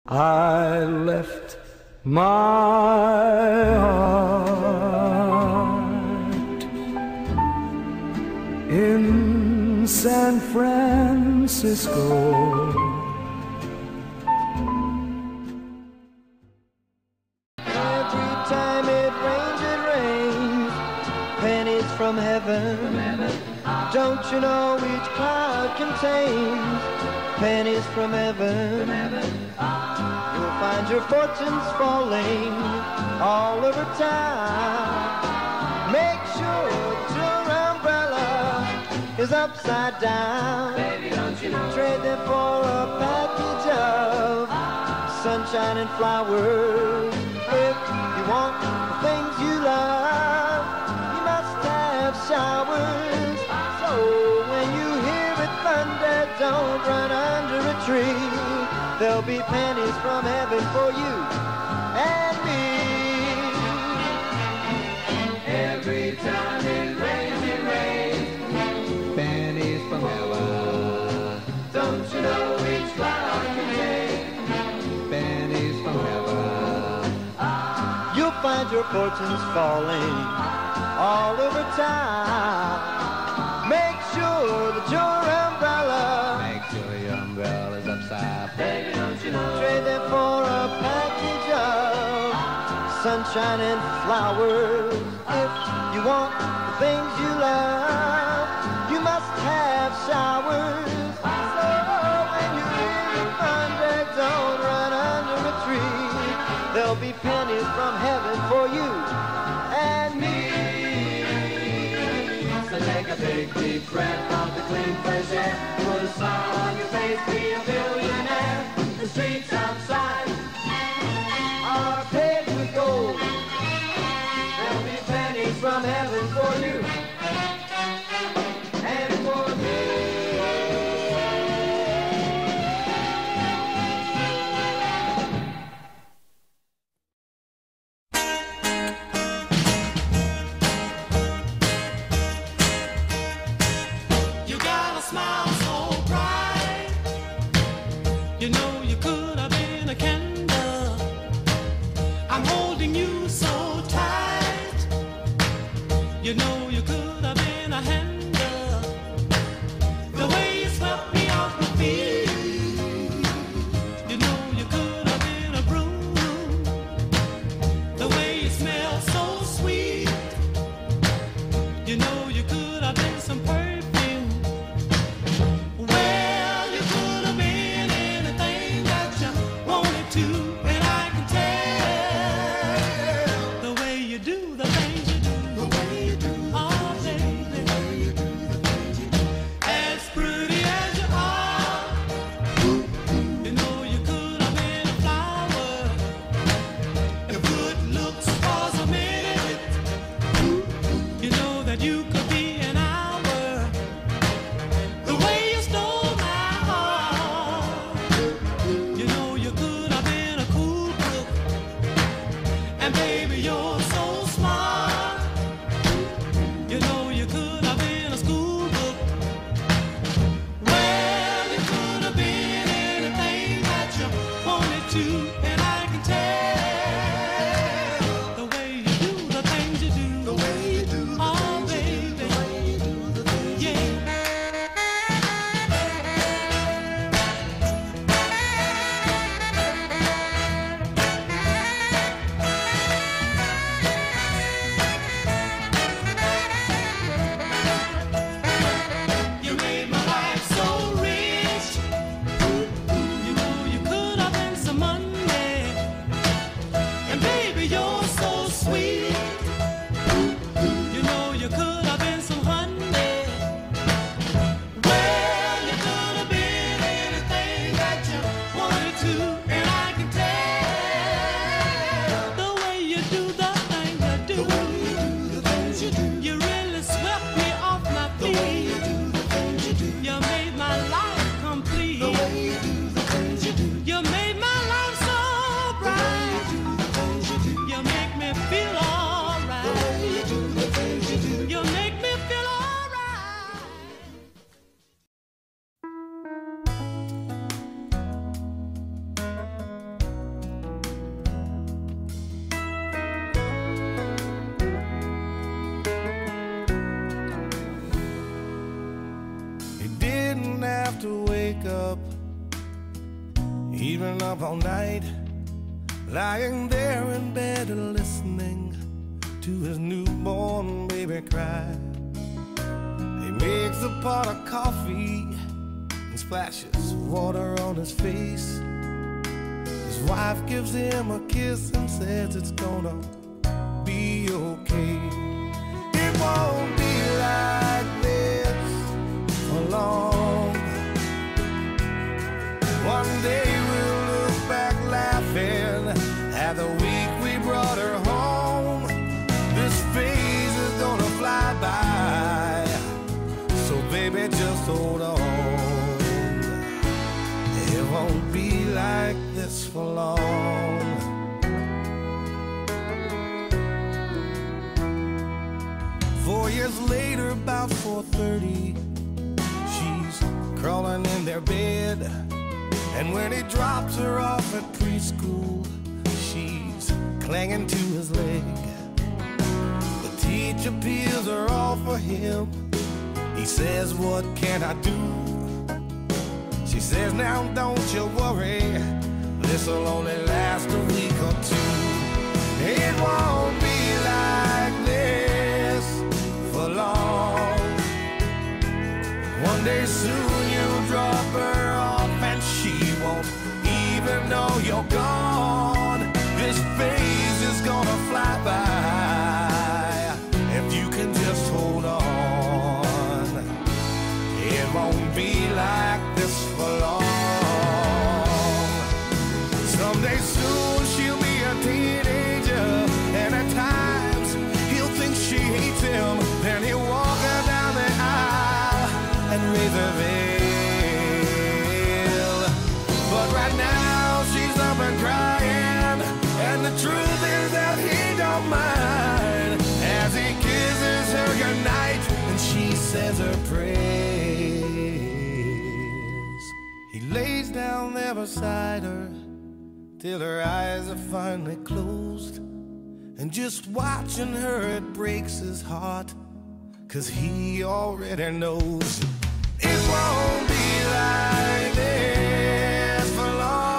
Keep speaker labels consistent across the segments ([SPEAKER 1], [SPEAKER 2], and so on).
[SPEAKER 1] I left my heart in San Francisco.
[SPEAKER 2] Every time it rains, pennies from heaven. Don't you know each cloud contains pennies from heaven? You'll find your fortunes falling all over town. Make sure that your umbrella is upside down. Baby, don't you know? Trade them for a package of sunshine and flowers. If you want the things you love, you must have showers. So when you hear it thunder, don't run under a tree. There'll be pennies from heaven for you and me. Every time it rains, pennies from heaven. Don't you know each cloud contains pennies from heaven? You'll find your fortunes falling all over town. Make sure that your umbrella is upside. Baby, don't you know? Trade them for a package of sunshine and flowers. If you want the things you love, you must have showers. So when you hear the thunder, don't run under a tree. There'll be pennies from heaven for you and me. So take a big deep breath of the clean fresh air. Put a smile on your face, be a billionaire. The streets outside are paved with gold. There'll be pennies from heaven for you and for me.
[SPEAKER 3] You got a smile so bright. You know you could have been a candle. I'm holding you so tight. You know you could have been a handle. The way you swept me off my feet. You know you could have been a broom. The way you smell so sweet. You know you could have been some perfume. Well, you could have been anything that you wanted to, and I can tell the way you do the things you do. The way you do the oh, baby. As pretty as you are, you know you could have been a flower. If good looks was a minute, you know that you could be an hour. The way you stole my heart, you know you could have been a cool book. And baby, you're so smart. You know you could have been a school book. Well, you could have been anything that you wanted to, and I can tell the way you do the things you do. The way you do the oh, things baby. You do. The way you do the things yeah. You do. You made my life so rich. You know you could have been some money. And baby, you're so sweet. You know you could have been some honey. Well, you could have been anything that you wanted to, and I can tell the way you do the things you do. The way you do the things you do. You really swept me off my feet. The way you do the things you do. You made my life complete. The way you do the things you do. You made my life so bright. The way you do the things you do. You make me feel alright. The way you do the things you do. You make me feel alright.
[SPEAKER 1] even up all night, lying there in bed and listening to his newborn baby cry. He makes a pot of coffee and splashes water on his face. His wife gives him a kiss and says it's gonna be okay. It won't be like this for long. One day we'll look back laughing at the week we brought her home. This phase is gonna fly by, so baby just hold on. It won't be like this for long. 4 years later, about 4:30, she's crawling in their bed. And when he drops her off at preschool, she's clinging to his leg. The teacher peels her off for him. He says, "What can I do?" She says, "Now don't you worry, this'll only last a week or two. It won't be like this for long. One day soon you'll drop her off and she won't even know you're gone. This phase is gonna fly by if you can just hold on. It won't be like this for long. Someday soon she'll be a teenager, and at times he'll think she hates him. Then he'll walk her down the aisle and raise her veil. But right now she's up and crying, and the truth is that he don't mind as he kisses her goodnight and she says her prayers. He lays down there beside her till her eyes are finally closed, and just watching her it breaks his heart, 'cause he already knows it won't be like this for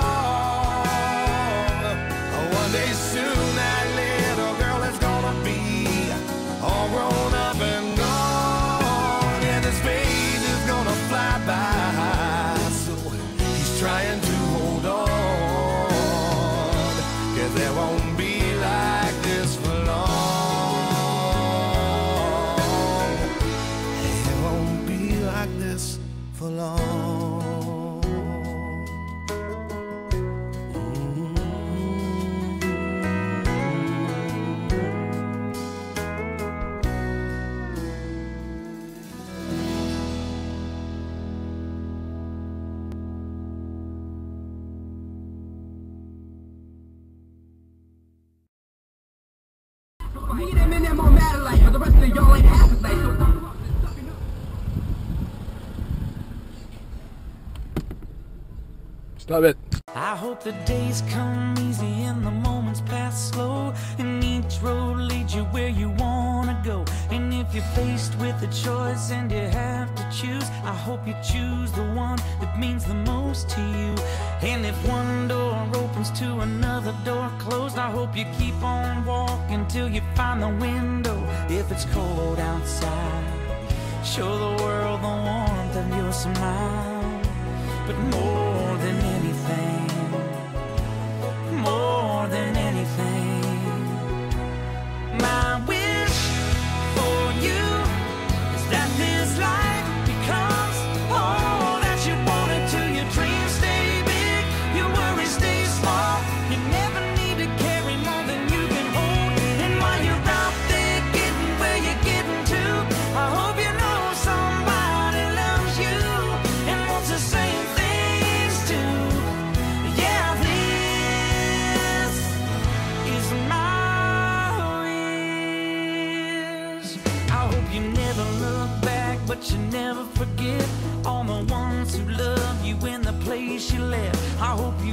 [SPEAKER 1] long. One day soon that little girl is gonna be all grown up and gone, and his phase is gonna fly by, so he's trying to hold on, 'cause there won't be like this for long. It won't be like this for long.
[SPEAKER 4] Me them in them on matter like, but the rest of y'all ain't half as nice.
[SPEAKER 5] Stop it.
[SPEAKER 6] I hope the days come easy and the moments pass slow, and each road leads you where you wanna go. And if you're faced with a choice and you have to choose, I hope you choose the one that means the most to you. And if one door opens to another door closed, I hope you keep on walking till you find the window. If it's cold outside, show the world the warmth of your smile. But more than anything, more than anything, my wish for you is that this life becomes all that you want it to. Your dreams stay big, your worries stay small. You never need to carry more than you can hold. And while you're out there getting where you're getting to, I hope you know somebody loves you and wants the same things too. Yeah, this is my wish. I hope you never look back, but you never forget all the ones who love you in the place you left. I hope